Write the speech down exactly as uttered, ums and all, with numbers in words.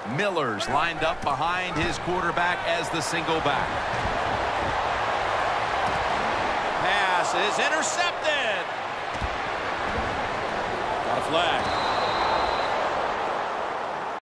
Miller's lined up behind his quarterback as the single back. Pass is intercepted. Got a flag.